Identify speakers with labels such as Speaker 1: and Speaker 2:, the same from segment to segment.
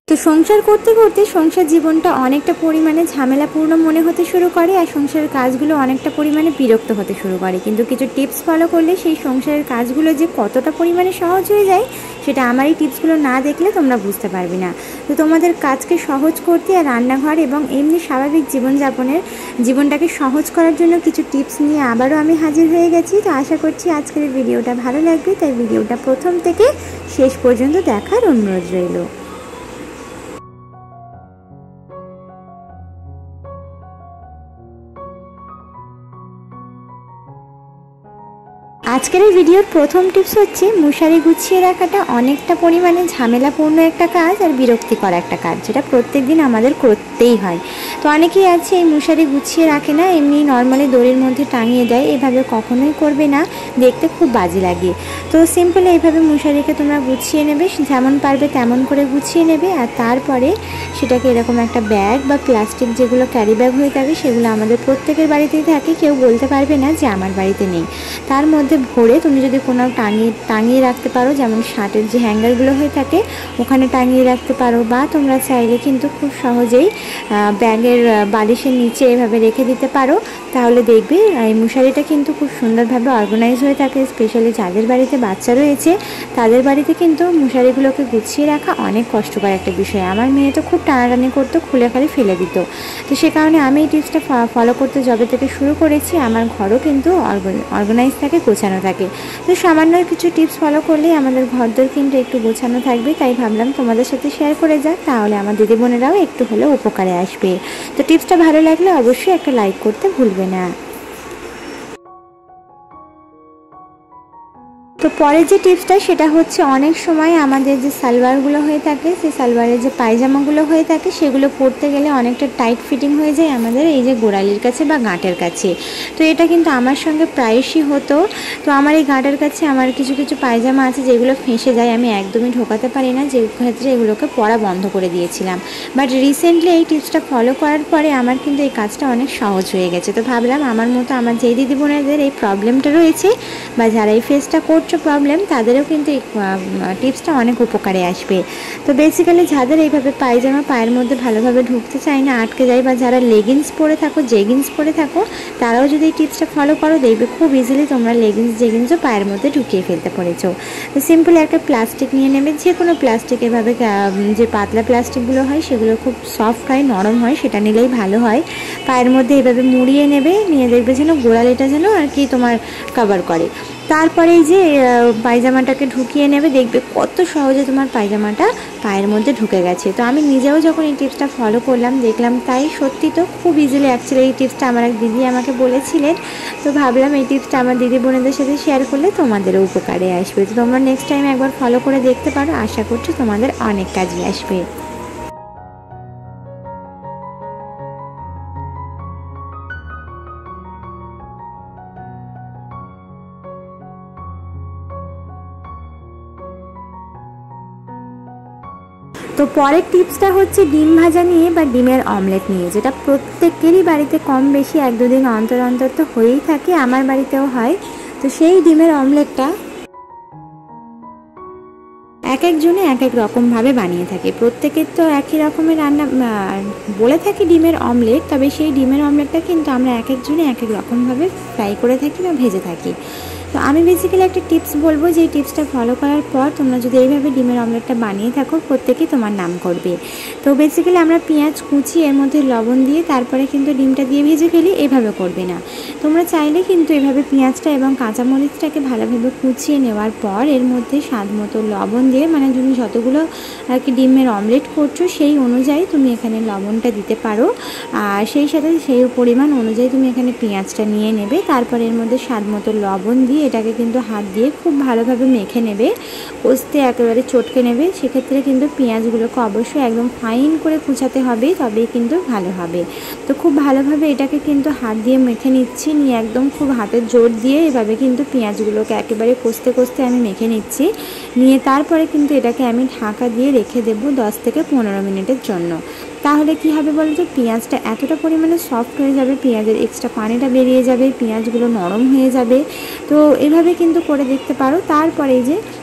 Speaker 1: তো সংসার করতে করতে সংসার জীবনটা অনেকটা পরিমাণে ঝামেলাপূর্ণ মনে হতে শুরু করে আর সংসারের কাজগুলো অনেকটা পরিমাণে বিরক্ত হতে শুরু করে। কিন্তু কিছু টিপস ফলো করলে সেই সংসারের কাজগুলো যে কতটা পরিমাণে সহজ হয়ে যায় সেটা আমার এই টিপসগুলো না দেখলে তোমরা বুঝতে পারবে না। তো তোমাদের কাজকে সহজ করতে আর রান্নাঘর এবং এমনি স্বাভাবিক জীবনটাকে সহজ করার জন্য কিছু টিপস নিয়ে আবারও আমি হাজির হয়ে গেছি। তো আশা করছি আজকের ভিডিওটা ভালো লাগবে, তাই ভিডিওটা প্রথম থেকে শেষ পর্যন্ত দেখার অনুরোধ রইল। আজকের এই ভিডিওর প্রথম টিপস হচ্ছে মশারি গুছিয়ে রাখাটা অনেকটা পরিমাণে ঝামেলাপূর্ণ একটা কাজ আর বিরক্তিকর একটা কাজ, যেটা প্রত্যেক দিন আমাদের করতেই হয়। তো অনেকেই আছে এই মশারি গুছিয়ে রাখে না, এমনি নর্মালি দড়ির মধ্যে টাঙিয়ে দেয়। এভাবে কখনোই করবে না, দেখতে খুব বাজে লাগে। তো সিম্পলি এইভাবে মশারিকে তোমরা গুছিয়ে নেবে, যেমন পারবে তেমন করে গুছিয়ে নেবে। আর তারপরে সেটাকে এরকম একটা ব্যাগ বা প্লাস্টিক যেগুলো ক্যারি ব্যাগ হয়ে থাকে, সেগুলো আমাদের প্রত্যেকের বাড়িতেই থাকে, কেউ বলতে পারবে না যে আমার বাড়িতে নেই। তার মধ্যে ভরে তুমি যদি কোনো টাঙিয়ে রাখতে পারো, যেমন শার্টের যে হ্যাঙ্গারগুলো হয়ে থাকে ওখানে টাঙিয়ে রাখতে পারো, বা তোমরা চাইলে কিন্তু খুব সহজেই ব্যাগের বালিশের নিচে এভাবে রেখে দিতে পারো। তাহলে দেখবে এই মশারিটা কিন্তু খুব সুন্দরভাবে অর্গানাইজ হয়ে থাকে। স্পেশালি যাদের বাড়িতে বাচ্চা রয়েছে তাদের বাড়িতে কিন্তু মশারিগুলোকে গুছিয়ে রাখা অনেক কষ্টকর একটা বিষয়। আমার মেয়ে তো খুব টানাটানি করতো, খুলে খালি ফেলে দিত। তো সে কারণে আমি এই টিপসটা ফলো করতে যবে থেকে শুরু করেছি, আমার ঘরও কিন্তু অর্গানাইজ থাকে, গোছানো থাকে। তো সামান্য কিছু টিপস ফলো করলেই আমাদের ঘরদোর কিন্তু একটু গোছানো থাকবে। তাই ভাবলাম তোমাদের সাথে শেয়ার করে যাক, তাহলে আমার দিদি বোনেরাও একটু হলেও উপকারে আসবে। তো টিপসটা ভালো লাগলে অবশ্যই একটা লাইক করতে ভুলবে না। তো পরের যে টিপসটা সেটা হচ্ছে, অনেক সময় আমাদের যে সালোয়ারগুলো হয়ে থাকে, সেই সালোয়ারের যে পায়জামাগুলো হয়ে থাকে সেগুলো পরতে গেলে অনেকটা টাইট ফিটিং হয়ে যায় আমাদের এই যে গোড়ালির কাছে বা গাঁটের কাছে। তো এটা কিন্তু আমার সঙ্গে প্রায়শই হতো। তো আমার এই গাঁটের কাছে আমার কিছু কিছু পায়জামা আছে যেগুলো ফেঁসে যায়, আমি একদমই ঢোকাতে পারি না, যে ক্ষেত্রে এগুলোকে পরা বন্ধ করে দিয়েছিলাম। বাট রিসেন্টলি এই টিপসটা ফলো করার পরে আমার কিন্তু এই কাজটা অনেক সহজ হয়ে গেছে। তো ভাবলাম আমার মতো আমার যেই দিদি বোনেদের এই প্রবলেমটা রয়েছে বা যারা এই ফেসটা করছো প্রবলেম, তাদেরও কিন্তু এই টিপসটা অনেক উপকারে আসবে। তো বেসিক্যালি যাদের এইভাবে পায়জামা পায়ের মধ্যে ভালোভাবে ঢুকতে চায় না, আটকে যায়, বা যারা লেগিংস পরে থাকো, জেগিংস পরে থাকো, তারাও যদি এই টিপসটা ফলো করো দেখবে খুব ইজিলি তোমরা জেগিংসও পায়ের মধ্যে ঢুকিয়ে ফেলতে পেরেছো। তো সিম্পলি একটা প্লাস্টিক নিয়ে নেবে, যে কোনো প্লাস্টিক, এভাবে যে পাতলা প্লাস্টিকগুলো হয় সেগুলো খুব সফট হয়, নরম হয়, সেটা নিলেই ভালো হয়। পায়ের মধ্যে এভাবে মুড়িয়ে নেবে, নিয়ে দেখবে যেন গোড়ালিটা যেন আর কি তোমার কভার করে। তারপরে এই যে পায়জামাটাকে ঢুকিয়ে নেবে, দেখবে কত সহজে তোমার পায়জামাটা পায়ের মধ্যে ঢুকে গেছে। তো আমি নিজেও যখন এই টিপসটা ফলো করলাম দেখলাম তাই সত্যি তো খুব ইজিলি। অ্যাকচুয়ালি এই টিপসটা আমার এক দিদি আমাকে বলেছিলেন, তো ভাবলাম এই টিপসটা আমার দিদি বোনেদের সাথে শেয়ার করলে তোমাদেরও উপকারে আসবে। তো তোমরা নেক্সট টাইম একবার ফলো করে দেখতে পারো, আশা করছি তোমাদের অনেক কাজে আসবে। তো পরের টিপসটা হচ্ছে ডিম ভাজা নিয়ে বা ডিমের অমলেট নিয়ে, যেটা প্রত্যেকেরই বাড়িতে কম বেশি এক দুদিন অন্তর অন্তর তো হয়েই থাকে, আমার বাড়িতেও হয়। তো সেই ডিমের অমলেটটা এক একজনে এক এক রকমভাবে বানিয়ে থাকে, প্রত্যেকের তো একই রকমের রান্না বলে থাকি ডিমের অমলেট, তবে সেই ডিমের অমলেটটা কিন্তু আমরা এক একজনে এক এক রকমভাবে ফ্রাই করে থাকি বা ভেজে থাকি। তো আমি বেসিক্যালি একটা টিপস বলবো, যে এই টিপসটা ফলো করার পর তোমরা যদি এইভাবে ডিমের অমলেটটা বানিয়ে থাকো, প্রত্যেকেই তোমার নাম করবে। তো বেসিক্যালি আমরা পেঁয়াজ কুচি এর মধ্যে লবণ দিয়ে তারপরে কিন্তু ডিমটা দিয়ে ভেজে ফেলি, এভাবে করবে না। তোমরা চাইলে কিন্তু এভাবে পেঁয়াজটা এবং কাঁচামরিচটাকে ভালোভাবে কুচিয়ে নেওয়ার পর এর মধ্যে স্বাদ মতো লবণ দিয়ে, মানে তুমি যতগুলো আর কি ডিমের অমলেট করছো সেই অনুযায়ী তুমি এখানে লবণটা দিতে পারো, আর সেই সাথে সেই পরিমাণ অনুযায়ী তুমি এখানে পেঁয়াজটা নিয়ে নেবে। তারপর এর মধ্যে স্বাদ মতো লবণ দিয়ে এটাকে কিন্তু হাত দিয়ে খুব ভালোভাবে মেখে নেবে, কষতে একেবারে চটকে নেবে। সেক্ষেত্রে কিন্তু পেঁয়াজগুলোকে অবশ্যই একদম ফাইন করে কুচাতে হবে, তবেই কিন্তু ভালো হবে। তো খুব ভালোভাবে এটাকে কিন্তু হাত দিয়ে মেখে নিচ্ছি, নিয়ে একদম খুব হাতের জোর দিয়ে এভাবে কিন্তু পেঁয়াজগুলোকে একেবারে কষতে কষতে আমি মেখে নিচ্ছি। নিয়ে তারপরে কিন্তু এটাকে আমি ঢাকা দিয়ে রেখে দেবো 10 থেকে 15 মিনিটের জন্য। তাহলে কি হবে বলো তো, পেঁয়াজটা এতটা পরিমাণে সফট হয়ে যাবে, পেঁয়াজের এক্সট্রা পানিটা বেরিয়ে যাবে, পেঁয়াজগুলো নরম হয়ে যাবে। তো এভাবে কিন্তু করে দেখতে পারো। তারপরে যে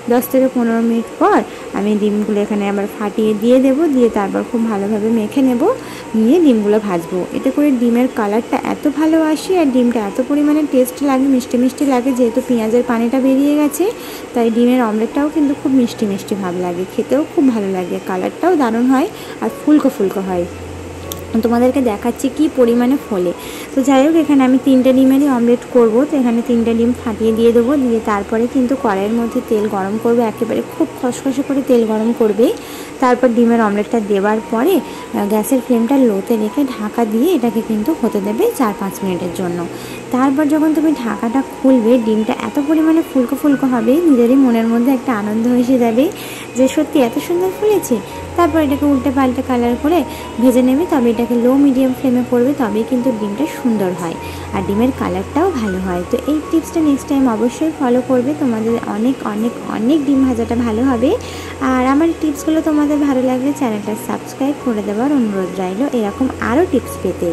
Speaker 1: 10 থেকে 15 মিনিট পর আমি ডিমগুলো এখানে আবার ফাটিয়ে দিয়ে দেবো, দিয়ে তারপর খুব ভালোভাবে মেখে নেব, নিয়ে ডিমগুলো ভাজবো। এতে করে ডিমের কালারটা এত ভালো আসে আর ডিমটা এত পরিমাণে টেস্ট লাগে, মিষ্টি মিষ্টি লাগে, যেহেতু পেঁয়াজের পানিটা বেরিয়ে গেছে তাই ডিমের অমলেটটাও কিন্তু খুব মিষ্টি মিষ্টি ভাব লাগে, খেতেও খুব ভালো লাগে, কালারটাও দারুণ হয় আর ফুলকো ফুলকো হয়। তোমাদেরকে দেখাচ্ছি কি পরিমাণে ফোলে। তো যাই হোক, এখানে আমি 3টে ডিমেরই অমলেট করব। তো এখানে 3টে ডিম ফাটিয়ে দিয়ে দেবো, দিয়ে তারপরে কিন্তু কড়াইয়ের মধ্যে তেল গরম করবে, একেবারে খুব খসখসে করে তেল গরম করবে। তারপর ডিমের অমলেটটা দেওয়ার পরে গ্যাসের ফ্লেমটা লোতে রেখে ঢাকা দিয়ে এটাকে কিন্তু হতে দেবে 4-5 মিনিটের জন্য। তারপর যখন তুমি ঢাকাটা খুলবে, ডিমটা এত পরিমাণে ফুলকো ফুলকো হবে, নিজেরই মনের মধ্যে একটা আনন্দ এসে যাবে যে সত্যি এত সুন্দর ফুলেছে। তারপর এটাকে উল্টে পাল্টে কালার করে ভেজে নেবে, তবে এটাকে লো মিডিয়াম ফ্লেমে করবে, তবেই কিন্তু ডিমটা সুন্দর হয় আর ডিমের কালারটাও ভালো হয়। তো এই টিপসটা নেক্সট টাইম অবশ্যই ফলো করবে, তোমাদের অনেক অনেক অনেক ডিম ভাজাটা ভালো হবে। আর আমার টিপসগুলো তোমাদের ভালো লাগলে চ্যানেলটা সাবস্ক্রাইব করে দেওয়ার অনুরোধ রইল এরকম আরও টিপস পেতে।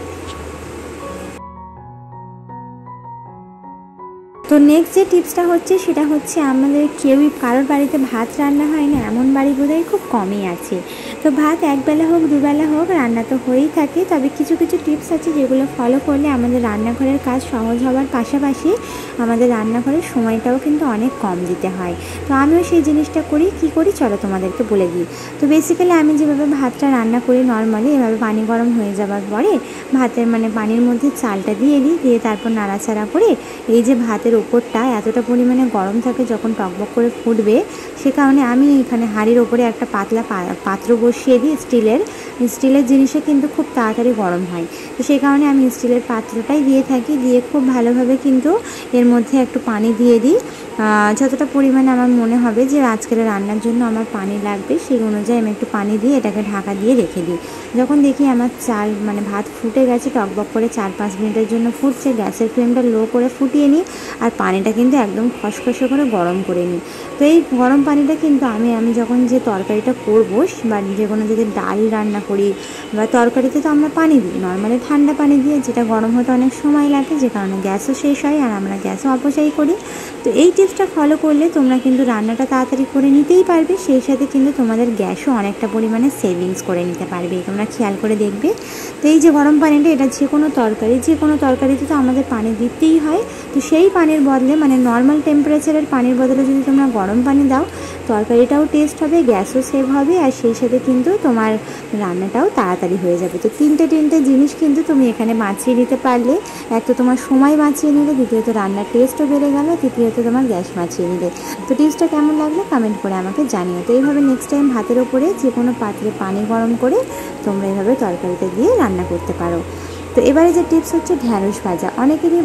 Speaker 1: তো নেক্সট যে টিপসটা হচ্ছে সেটা হচ্ছে, আমাদের কেউই কারোর বাড়িতে ভাত রান্না হয় না এমন বাড়ি বোধহয় খুব কমই আছে। তো ভাত একবেলা হোক দুবেলা হোক রান্না তো হয়েই থাকে, তবে কিছু কিছু টিপস আছে যেগুলো ফলো করলে আমাদের রান্নাঘরের কাজ সহজ হওয়ার পাশাপাশি আমাদের রান্নাঘরের সময়টাও কিন্তু অনেক কম দিতে হয়। তো আমিও সেই জিনিসটা করি। কি করি চলো তোমাদেরকে বলে দিই। তো বেসিক্যালি আমি যেভাবে ভাতটা রান্না করি নর্মালি, এভাবে পানি গরম হয়ে যাওয়ার পরে ভাতের পানির মধ্যে চালটা দিয়ে দিই, দিয়ে তারপর নাড়াচাড়া করে এই যে ভাতের উপরটা এতটা পরিমাণে গরম থাকে যখন টকবক করে ফুটবে, সে কারণে আমি এখানে হাঁড়ির ওপরে একটা পাতলা পাত্র বসিয়ে দিই স্টিলের জিনিসে কিন্তু খুব তাড়াতাড়ি গরম হয়। তো সেই কারণে আমি স্টিলের পাত্রটাই দিয়ে থাকি, দিয়ে খুব ভালোভাবে কিন্তু এর মধ্যে একটু পানি দিয়ে দিই, যতটা পরিমাণে আমার মনে হবে যে আজকের রান্নার জন্য আমার পানি লাগবে সেই অনুযায়ী আমি একটু পানি দিয়ে এটাকে ঢাকা দিয়ে রেখে দিই। যখন দেখি আমার চাল ভাত ফুটে গেছে, টকবক করে 4-5 মিনিটের জন্য ফুটছে, গ্যাসের ফ্লেমটা লো করে ফুটিয়ে নিই আর পানিটা কিন্তু একদম খসখসে করে গরম করে নিই। তো এই গরম পানিটা কিন্তু আমি যখন যে তরকারিটা করবো বা যে কোনো যদি ডাল রান্না করি বা তরকারিতে তো আমরা পানি দিই নর্মালি ঠান্ডা পানি দিয়ে, যেটা গরম হতে অনেক সময় লাগে, যে কারণে গ্যাসও শেষ হয় আর আমরা গ্যাসও অপচয় করি। তো এই টিপসটা ফলো করলে তোমরা কিন্তু রান্নাটা তাড়াতাড়ি করে নিতেই পারবে, সেই সাথে কিন্তু তোমাদের গ্যাসও অনেকটা পরিমাণে সেভিংস করে নিতে পারবে, তোমরা খেয়াল করে দেখবে। তো এই যে গরম পানিটা, এটা যে কোনো তরকারিতে তো আমাদের পানি দিতেই হয়। তো সেই পানির বদলে নর্মাল টেম্পারেচারের পানির বদলে যদি তোমরা গরম পানি দাও, তরকারিটাও টেস্ট হবে, গ্যাসও সেভ হবে আর সেই সাথে কিন্তু তোমার রান্নাটাও তাড়াতাড়ি হয়ে যাবে। তো তিনটে জিনিস কিন্তু তুমি এখানে বাঁচিয়ে নিতে পারলে, এক তো তোমার সময় বাঁচিয়ে নিলে, দ্বিতীয়ত রান্নার টেস্টও বেড়ে গেল, তৃতীয়ত তোমার গ্যাস বাঁচিয়ে নিলে। তো টিপসটা কেমন লাগলো কমেন্ট করে আমাকে জানিও। তো এইভাবে নেক্সট টাইম ভাতের ওপরে যে কোনো পাত্রে পানি গরম করে তোমরা এইভাবে তরকারিতে দিয়ে রান্না করতে পারো। তো এবারে যে টিপস হচ্ছে ঢ্যাঁড়স ভাজা। অনেকেরই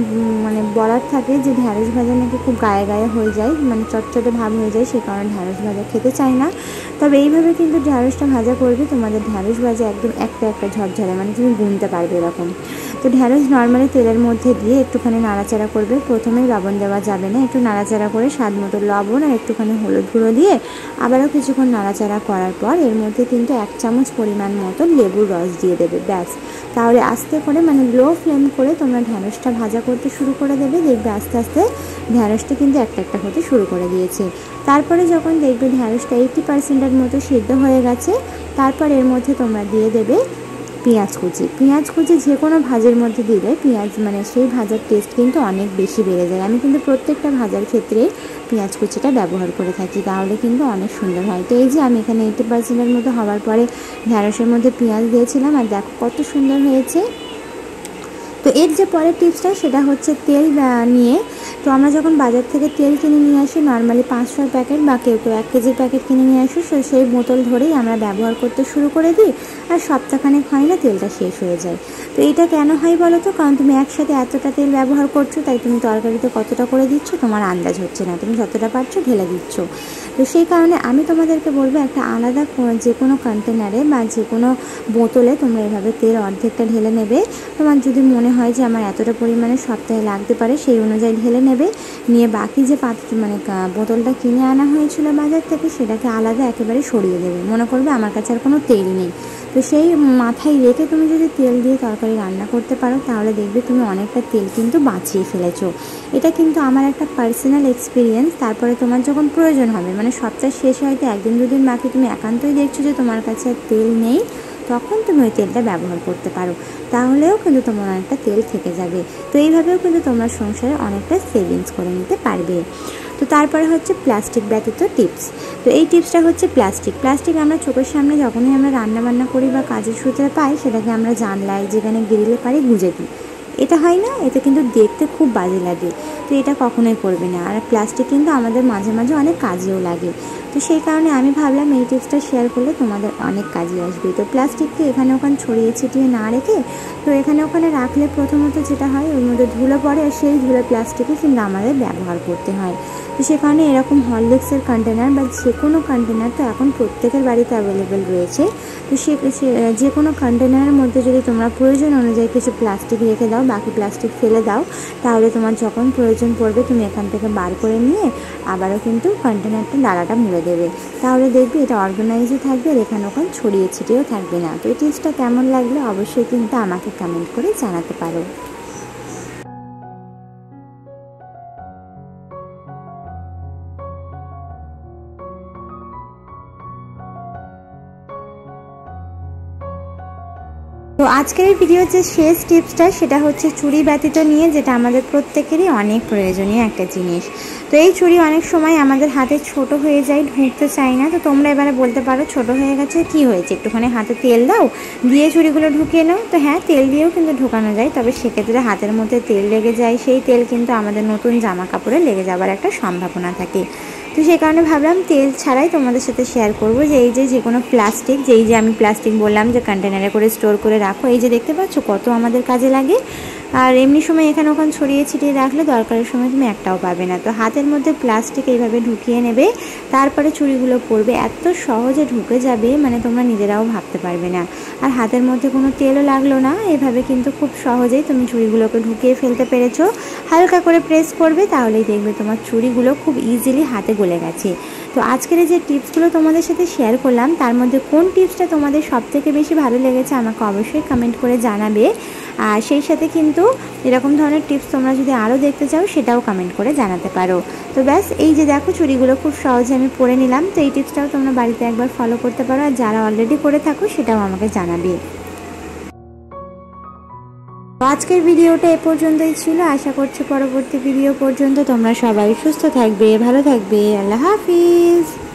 Speaker 1: বলার থাকে যে ঢ্যাঁড়স ভাজা নাকি খুব গায়ে গায়ে হয়ে যায়, চটচটে ভাব হয়ে যায়, সে কারণে ঢ্যাঁড়স ভাজা খেতে চায় না। তবে এইভাবে কিন্তু ঢ্যাঁড়সটা ভাজা করবে, তোমাদের ঢ্যাঁড়স ভাজা একদম একটা ঝরঝরে, তুমি গুনতে পারবে এরকম। তো ঢ্যাঁড়স নর্মালি তেলের মধ্যে দিয়ে একটুখানি নাড়াচাড়া করবে, প্রথমেই লবণ দেওয়া যাবে না, একটু নাড়াচাড়া করে স্বাদ মতো লবণ আর একটুখানি হলুদ গুঁড়ো দিয়ে আবারও কিছুক্ষণ নাড়াচাড়া করার পর এর মধ্যে কিন্তু 1 চামচ পরিমাণ মতো লেবুর রস দিয়ে দেবে, ব্যাস। তাহলে আস্তে করে লো ফ্লেম করে তোমরা ঢ্যাঁড়সটা ভাজা করতে শুরু করে দেবে, দেখবে আস্তে আস্তে ঢ্যাঁড়সটা কিন্তু একটা হতে শুরু করে দিয়েছে। তারপরে যখন দেখবে ঢ্যাঁড়সটা 80% মতো সিদ্ধ হয়ে গেছে, তারপর এর মধ্যে তোমরা দিয়ে দেবে পেঁয়াজ কুচি। যে কোনো ভাজের মধ্যে দিলে পেঁয়াজ সেই ভাজার টেস্ট কিন্তু অনেক বেশি বেড়ে যায়। আমি কিন্তু প্রত্যেকটা ভাজার ক্ষেত্রে পেঁয়াজ কুচিটা ব্যবহার করে থাকি, তাহলে কিন্তু অনেক সুন্দর হয়। তো এই যে আমি এখানে 80% মতো হওয়ার পরে ঢ্যাঁড়সের মধ্যে পেঁয়াজ দিয়েছিলাম আর দেখো কত সুন্দর হয়েছে। তো এর যে পরের টিপসটা সেটা হচ্ছে তেল নিয়ে। তো আমরা যখন বাজার থেকে তেল কিনে নিয়ে আসি নর্মালি 500 প্যাকেট বা কেউ 1 কেজির প্যাকেট কিনে নিয়ে আসি, সেই বোতল ধরেই আমরা ব্যবহার করতে শুরু করে দিই আর সপ্তাহখানেক হয় না তেলটা শেষ হয়ে যায়। তো এটা কেন হয় বলো তো? কারণ তুমি একসাথে এতটা তেল ব্যবহার করছো, তাই তুমি তরকারিতে কতটা করে দিচ্ছ তোমার আন্দাজ হচ্ছে না, তুমি যতটা পারছো ঢেলে দিচ্ছ। তো সেই কারণে আমি তোমাদেরকে বলবো একটা আলাদা যে কোনো কন্টেনারে বা যে কোনো বোতলে তোমরা এভাবে তেল অর্ধেকটা ঢেলে নেবে। তোমার যদি মনে হয় যে আমার এতটা পরিমাণে সপ্তাহে লাগতে পারে সেই অনুযায়ী ঢেলে নেবে। নেবে, নিয়ে বাকি যে পাত্র মানে বোতলটা কিনে আনা হয়েছিল বাজার থেকে সেটাকে আলাদা একেবারে সরিয়ে দেবে। মনে করবে আমার কাছে আর কোনো তেল নেই। তো সেই মাথায় রেখে তুমি যদি তেল দিয়ে তরকারি রান্না করতে পারো তাহলে দেখবে তুমি অনেকটা তেল কিন্তু বাঁচিয়ে ফেলেছো। এটা কিন্তু আমার একটা পার্সোনাল এক্সপিরিয়েন্স। তারপরে তোমার যখন প্রয়োজন হবে, মানে সপ্তাহ শেষে হয়তো 1-2 দিন বাকি তুমি একান্তই দেখছো যে তোমার কাছে আর তেল নেই, তখন তুমি ওই তেলটা ব্যবহার করতে পারো, তাহলেও কিন্তু তোমার অনেকটা তেল থেকে যাবে। তো এইভাবেও কিন্তু তোমরা সংসারে অনেকটা সেভিংস করে নিতে পারবে। তো তারপরে হচ্ছে প্লাস্টিক ব্যতীত টিপস। তো এই টিপসটা হচ্ছে প্লাস্টিক আমরা চোখের সামনে যখনই আমরা রান্না বান্না করি বা কাজের সূত্রে পাই, সেটাকে আমরা জানলায় যেখানে গ্রিলে পারি গুঁজে দিই। এটা হয় না, এটা কিন্তু দেখতে খুব বাজে লাগে। তো এটা কখনোই করবে না। আর প্লাস্টিক কিন্তু আমাদের মাঝে মাঝে অনেক কাজেও লাগে। তো সেই কারণে আমি ভাবলাম এই টিপসটা শেয়ার করলে তোমাদের অনেক কাজে আসবে। তো প্লাস্টিককে এখানে ওখানে ছড়িয়ে ছিটিয়ে না রেখে, তো এখানে ওখানে রাখলে প্রথমত যেটা হয় ওর মধ্যে ধুলো পড়ে, আর সেই ধুলো প্লাস্টিকে কিন্তু আমাদের ব্যবহার করতে হয়। তো সে কারণে এরকম হরলিক্সের কন্টেনার বা যে কোনো কন্টেনার তো এখন প্রত্যেকের বাড়িতে অ্যাভেলেবেল রয়েছে। তো যে কোনো কন্টেনারের মধ্যে যদি তোমরা প্রয়োজন অনুযায়ী কিছু প্লাস্টিক রেখে দাও, বাকি প্লাস্টিক ফেলে দাও, তাহলে তোমার যখন প্রয়োজন পড়বে তুমি এখান থেকে বার করে নিয়ে আবারও কিন্তু কন্টেনারটা ডালাটা মুড়ে দেবে। তাহলে দেখবে এটা অর্গানাইজও থাকবে আর এখানে ওখানে ছড়িয়ে ছিটিয়েও থাকবে না। তো এই টিপসটা কেমন লাগলো অবশ্যই কিন্তু আমাকে কমেন্ট করে জানাতে পারো। তো আজকের ভিডিওর যে শেষ টিপসটা সেটা হচ্ছে ছুরি ব্যতীত নিয়ে, যেটা আমাদের প্রত্যেকেরই অনেক প্রয়োজনীয় একটা জিনিস। তো এই ছুরি অনেক সময় আমাদের হাতে ছোট হয়ে যায়, ঢুকতে চায় না। তো তোমরা এবারে বলতে পারো ছোট হয়ে গেছে কি হয়েছে, একটুখানি হাতে তেল দাও, দিয়ে ছুরিগুলো ঢুকিয়ে নাও। তো হ্যাঁ, তেল দিয়েও কিন্তু ঢোকানো যায়, তবে সেক্ষেত্রে হাতের মধ্যে তেল লেগে যায়, সেই তেল কিন্তু আমাদের নতুন জামা কাপড়ে লেগে যাওয়ার একটা সম্ভাবনা থাকে। তো সেই কারণে ভাবলাম তেল ছাড়াই তোমাদের সাথে শেয়ার করবো যে এই যে কোনো প্লাস্টিক, যেই যে আমি প্লাস্টিক বললাম যে কন্টেনারে করে স্টোর করে রাখো, এই যে দেখতে পাচ্ছ কত আমাদের কাজে লাগে। আর এমনি সময় এখানে ওখানে ছড়িয়ে ছিটিয়ে রাখলে দরকারের সময় তুমি একটাও পাবে না। তো হাতের মধ্যে প্লাস্টিক এইভাবে ঢুকিয়ে নেবে, তারপরে ছুরিগুলো পরবে, এত সহজে ঢুকে যাবে মানে তোমরা নিজেরাও ভাবতে পারবে না। আর হাতের মধ্যে কোনো তেলও লাগলো না, এভাবে কিন্তু খুব সহজেই তুমি ছুরিগুলোকে ঢুকিয়ে ফেলতে পেরেছো। হালকা করে প্রেস করবে, তাহলেই দেখবে তোমার ছুরিগুলো খুব ইজিলি হাতে গলে গেছে। তো আজকের যে টিপসগুলো তোমাদের সাথে শেয়ার করলাম, তার মধ্যে কোন টিপসটা তোমাদের সবথেকে বেশি ভালো লেগেছে আমাকে অবশ্যই কমেন্ট করে জানাবে। আর সেই সাথে কিন্তু এরকম ধরনের টিপস তোমরা যদি আরও দেখতে চাও সেটাও কমেন্ট করে জানাতে পারো। তো ব্যাস, এই যে দেখো ছুরিগুলো খুব সহজে আমি পরে নিলাম। তো এই টিপসটাও তোমরা বাড়িতে একবার ফলো করতে পারো, আর যারা অলরেডি করে থাকো সেটাও আমাকে জানাবে। আজকের ভিডিওটা এ পর্যন্তই ছিল। আশা করছি পরবর্তী ভিডিও পর্যন্ত তোমরা সবাই সুস্থ থাকবে, ভালো থাকবে। আল্লাহ হাফিজ।